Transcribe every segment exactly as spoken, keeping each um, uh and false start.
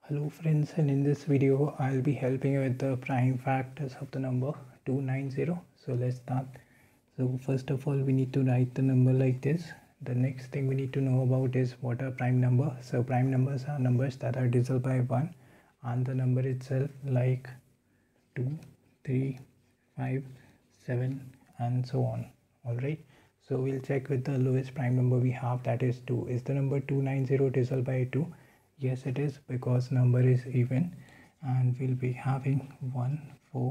Hello friends, and in this video I'll be helping you with the prime factors of the number two hundred ninety. So let's start. So first of all we need to write the number like this. The next thing we need to know about is what are prime number. So prime numbers are numbers that are divisible by one and the number itself, like two, three, five, seven and so on. Alright, so we'll check with the lowest prime number we have, that is two. Is the number two hundred ninety divisible by two? Yes, it is, because number is even and we'll be having one four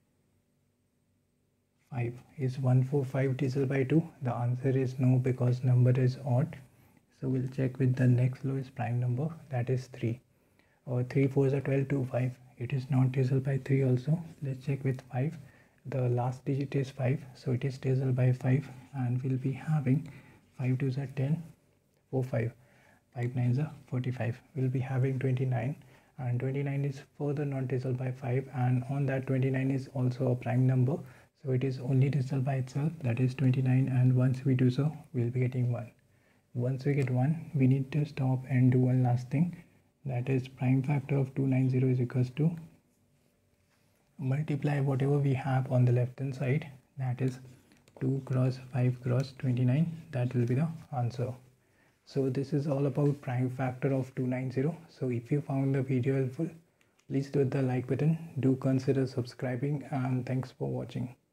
five. Is one four five divisible by two? The answer is no, because number is odd. So we'll check with the next lowest prime number, that is three. Or three fours are twelve, two, five. It is not divisible by three also. Let's check with five. The last digit is five, so it is divisible by five and we'll be having five twos are ten, four, five. five nines are forty-five. We'll be having twenty-nine, and twenty-nine is further not divisible by five, and on that twenty-nine is also a prime number, so it is only divisible by itself, that is twenty-nine, and once we do so we'll be getting one. Once we get one, we need to stop and do one last thing, that is prime factor of two hundred ninety is equals to multiply whatever we have on the left hand side, that is two cross five cross twenty-nine. That will be the answer. So this is all about prime factor of two hundred ninety. So if you found the video helpful, please do hit the like button, do consider subscribing, and thanks for watching.